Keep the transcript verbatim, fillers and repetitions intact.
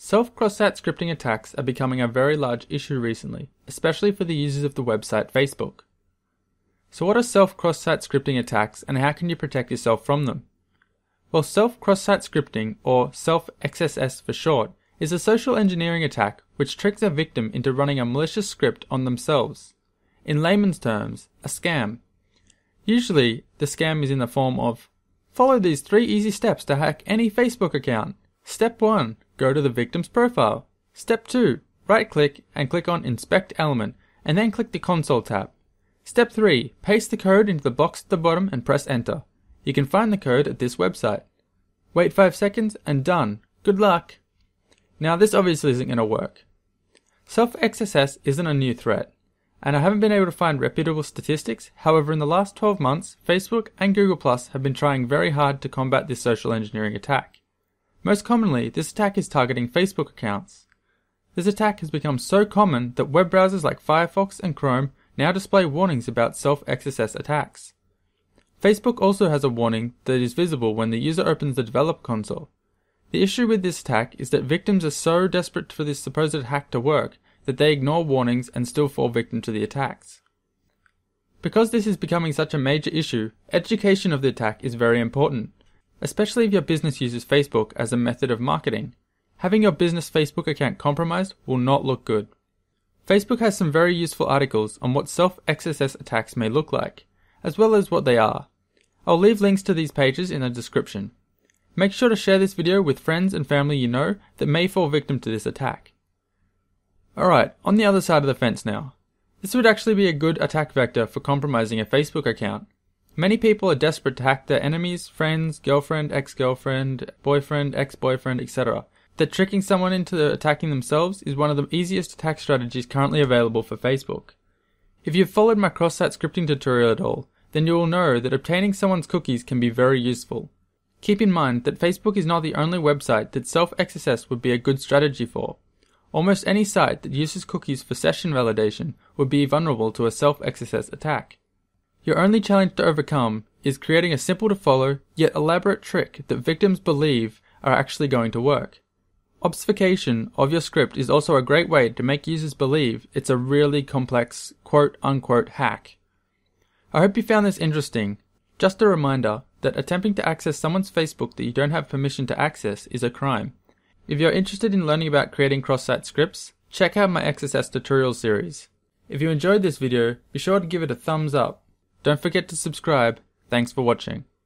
Self-cross-site scripting attacks are becoming a very large issue recently, especially for the users of the website Facebook. So what are self-cross-site scripting attacks and how can you protect yourself from them? Well, self-cross-site scripting, or Self-X S S for short, is a social engineering attack which tricks a victim into running a malicious script on themselves. In layman's terms, a scam. Usually, the scam is in the form of, follow these three easy steps to hack any Facebook account. Step one. Go to the victim's profile. Step two. Right-click and click on Inspect Element, and then click the Console tab. Step three. Paste the code into the box at the bottom and press Enter. You can find the code at this website. Wait five seconds and done. Good luck! Now this obviously isn't going to work. Self-X S S isn't a new threat, and I haven't been able to find reputable statistics. However, in the last twelve months, Facebook and Google Plus have been trying very hard to combat this social engineering attack. Most commonly, this attack is targeting Facebook accounts. This attack has become so common that web browsers like Firefox and Chrome now display warnings about self-X S S attacks. Facebook also has a warning that is visible when the user opens the developer console. The issue with this attack is that victims are so desperate for this supposed hack to work that they ignore warnings and still fall victim to the attacks. Because this is becoming such a major issue, education of the attack is very important. Especially if your business uses Facebook as a method of marketing. Having your business Facebook account compromised will not look good. Facebook has some very useful articles on what self-X S S attacks may look like, as well as what they are. I'll leave links to these pages in the description. Make sure to share this video with friends and family you know that may fall victim to this attack. Alright, on the other side of the fence now. This would actually be a good attack vector for compromising a Facebook account. Many people are desperate to hack their enemies, friends, girlfriend, ex-girlfriend, boyfriend, ex-boyfriend, et cetera. That tricking someone into attacking themselves is one of the easiest attack strategies currently available for Facebook. If you've followed my cross-site scripting tutorial at all, then you will know that obtaining someone's cookies can be very useful. Keep in mind that Facebook is not the only website that self-X S S would be a good strategy for. Almost any site that uses cookies for session validation would be vulnerable to a self-X S S attack. Your only challenge to overcome is creating a simple to follow yet elaborate trick that victims believe are actually going to work. Obfuscation of your script is also a great way to make users believe it's a really complex quote-unquote hack. I hope you found this interesting. Just a reminder that attempting to access someone's Facebook that you don't have permission to access is a crime. If you're interested in learning about creating cross-site scripts, check out my X S S tutorial series. If you enjoyed this video, be sure to give it a thumbs up. Don't forget to subscribe. Thanks for watching.